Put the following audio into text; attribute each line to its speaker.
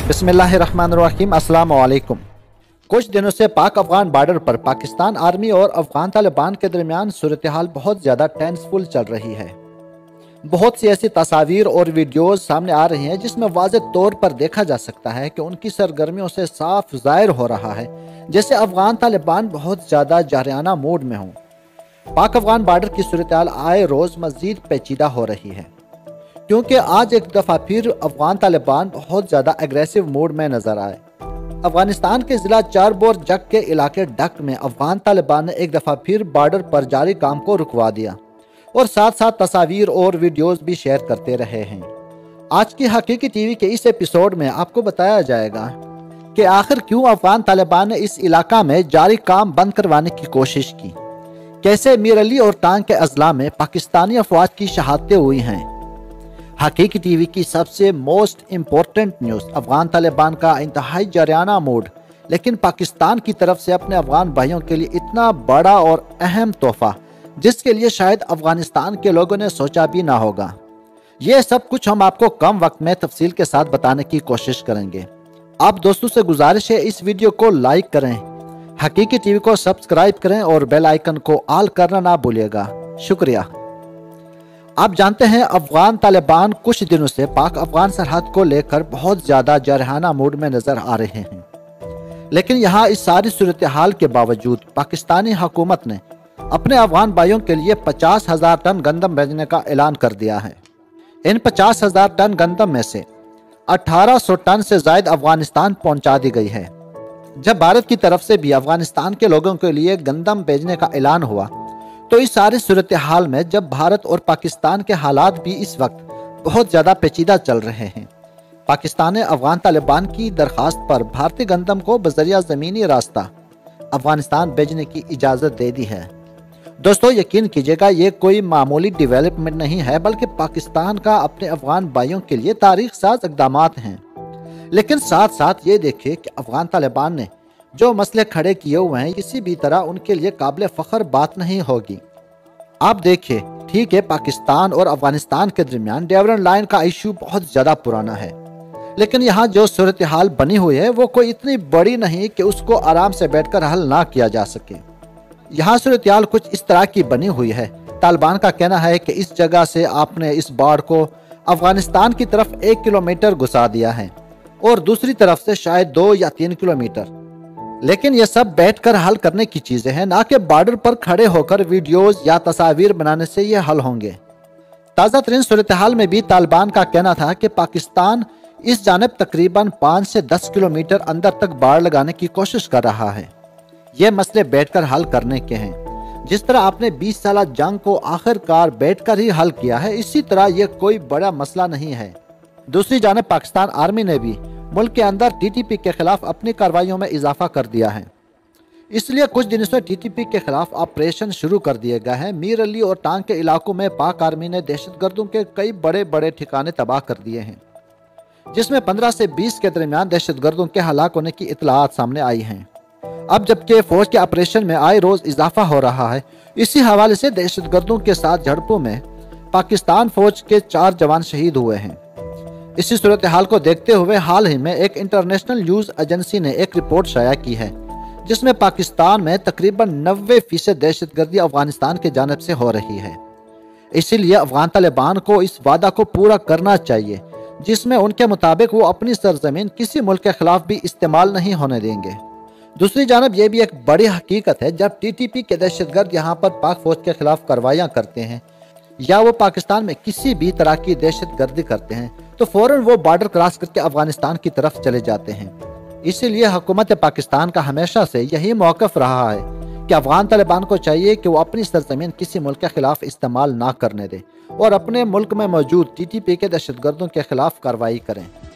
Speaker 1: बिस्मिल्लाहिर्रहमानिर्रहीम, अस्सलाम वालेकुम। कुछ दिनों से पाक अफगान बॉर्डर पर पाकिस्तान आर्मी और अफगान तालिबान के दरमियान सूरत हाल बहुत ज़्यादा टेंसफुल चल रही है। बहुत सी ऐसी तस्वीर और वीडियोज़ सामने आ रही हैं जिसमें वाज़ेह तौर पर देखा जा सकता है कि उनकी सरगर्मियों से साफ ज़ाहिर हो रहा है जैसे अफगान तालिबान बहुत ज़्यादा जारयाना मूड में हों। पाक अफगान बॉर्डर की सूरत हाल आए रोज़ मज़ीद पेचीदा हो रही है क्योंकि आज एक दफ़ा फिर अफगान तालिबान बहुत ज़्यादा एग्रेसिव मूड में नज़र आए। अफगानिस्तान के ज़िला चारबोर जग के इलाके डक में अफगान तालिबान ने एक दफ़ा फिर बॉर्डर पर जारी काम को रुकवा दिया और साथ साथ तस्वीर और वीडियोज़ भी शेयर करते रहे हैं। आज की हकीकी टीवी के इस एपिसोड में आपको बताया जाएगा कि आखिर क्यों अफगान तालिबान ने इस इलाका में जारी काम बंद करवाने की कोशिश की, कैसे मीर अली और टांग के अजला में पाकिस्तानी अफवाज की शहादतें हुई हैं। हकीकी टीवी की सबसे most important news, Afghan Taliban का इंतहाई जारयाना मूड, लेकिन पाकिस्तान की तरफ से अपने अफगान भाइयों के लिए इतना बड़ा और अहम तोहफा जिसके लिए शायद अफगानिस्तान के लोगों ने सोचा भी ना होगा। ये सब कुछ हम आपको कम वक्त में तफसील के साथ बताने की कोशिश करेंगे। आप दोस्तों से गुजारिश है इस वीडियो को लाइक करें, हकीकी टीवी को सब्सक्राइब करें और बेल आइकन को ऑल करना ना भूलिएगा। शुक्रिया। आप जानते हैं अफगान तालिबान कुछ दिनों से पाक अफगान सरहद को लेकर बहुत ज़्यादा जारहाना मूड में नज़र आ रहे हैं, लेकिन यहाँ इस सारी सूरत हाल के बावजूद पाकिस्तानी हुकूमत ने अपने अफगान भाइयों के लिए 50,000 टन गंदम भेजने का ऐलान कर दिया है। इन 50,000 टन गंदम में से 1800 टन से ज़ायद अफगानिस्तान पहुँचा दी गई है। जब भारत की तरफ से भी अफगानिस्तान के लोगों के लिए गंदम भेजने का ऐलान हुआ तो इस सारी सूरत हाल में जब भारत और पाकिस्तान के हालात भी इस वक्त बहुत ज़्यादा पेचीदा चल रहे हैं, पाकिस्तान ने अफगान तालिबान की दरख्वास्त पर भारतीय गंदम को बजरिया ज़मीनी रास्ता अफगानिस्तान भेजने की इजाज़त दे दी है। दोस्तों यकीन कीजिएगा ये कोई मामूली डेवलपमेंट नहीं है, बल्कि पाकिस्तान का अपने अफगान भाइयों के लिए तारीख साज इक़दामात हैं। लेकिन साथ साथ ये देखिए कि अफगान तालिबान ने जो मसले खड़े किए हुए हैं किसी भी तरह उनके लिए काबिल फ़ख्र बात नहीं होगी। आप देखिए, ठीक है, पाकिस्तान और अफगानिस्तान के दरमियान ड्यूरंड लाइन का इशू बहुत ज़्यादा पुराना है, लेकिन यहाँ जो सूरत हाल बनी हुई है वो कोई इतनी बड़ी नहीं कि उसको आराम से बैठकर हल ना किया जा सके। यहाँ सूरत हाल कुछ इस तरह की बनी हुई है। तालिबान का कहना है कि इस जगह से आपने इस बाड़ को अफगानिस्तान की तरफ 1 किलोमीटर घुसा दिया है और दूसरी तरफ से शायद 2 या 3 किलोमीटर। लेकिन ये सब बैठकर हल करने की चीज़ें हैं, ना कि बॉर्डर पर खड़े होकर वीडियोज़ या तस्वीर बनाने से ये हल होंगे। ताज़ा तरीन सूरत हाल में भी तालिबान का कहना था कि पाकिस्तान इस जानब तकरीबन 5 से 10 किलोमीटर अंदर तक बाड़ लगाने की कोशिश कर रहा है। ये मसले बैठकर हल करने के हैं। जिस तरह आपने 20 साल जंग को आखिरकार बैठकर ही हल किया है, इसी तरह यह कोई बड़ा मसला नहीं है। दूसरी जानब पाकिस्तान आर्मी ने भी मुल्क के अंदर टीटीपी के खिलाफ अपनी कार्रवाइयों में इजाफा कर दिया है, इसलिए कुछ दिनों से टीटीपी के खिलाफ ऑपरेशन शुरू कर दिए गए हैं। मीर अली और टांग के इलाकों में पाक आर्मी ने दहशतगर्दों के कई बड़े बड़े ठिकाने तबाह कर दिए हैं, जिसमें 15 से 20 के दरमियान दहशतगर्दों के हलाक होने की इतलात सामने आई हैं। अब जबकि फौज के ऑपरेशन में आए रोज इजाफा हो रहा है, इसी हवाले से दहशतगर्दों के साथ झड़पों में पाकिस्तान फौज के 4 जवान शहीद हुए हैं। इसी सूरत हाल को देखते हुए हाल ही में एक इंटरनेशनल न्यूज़ एजेंसी ने एक रिपोर्ट शाया की है जिसमें पाकिस्तान में तकरीबन 90% दहशतगर्दी अफगानिस्तान की जानिब से हो रही है। इसीलिए अफगान तालिबान को इस वादा को पूरा करना चाहिए जिसमें उनके मुताबिक वो अपनी सरजमीन किसी मुल्क के खिलाफ भी इस्तेमाल नहीं होने देंगे। दूसरी जानब यह भी एक बड़ी हकीकत है, जब टीटीपी के दहशतगर्द यहाँ पर पाक फौज के खिलाफ कार्रवाइयाँ करते हैं या वो पाकिस्तान में किसी भी तरह की दहशतगर्दी करते हैं तो फौरन वो बॉर्डर क्रॉस करके अफगानिस्तान की तरफ चले जाते हैं। इसीलिए हुकूमत पाकिस्तान का हमेशा से यही मौक़िफ़ रहा है कि अफगान तालिबान को चाहिए कि वो अपनी सरजमीन किसी मुल्क के खिलाफ इस्तेमाल ना करने दे और अपने मुल्क में मौजूद टीटीपी के दहशतगर्दों के खिलाफ कार्रवाई करें।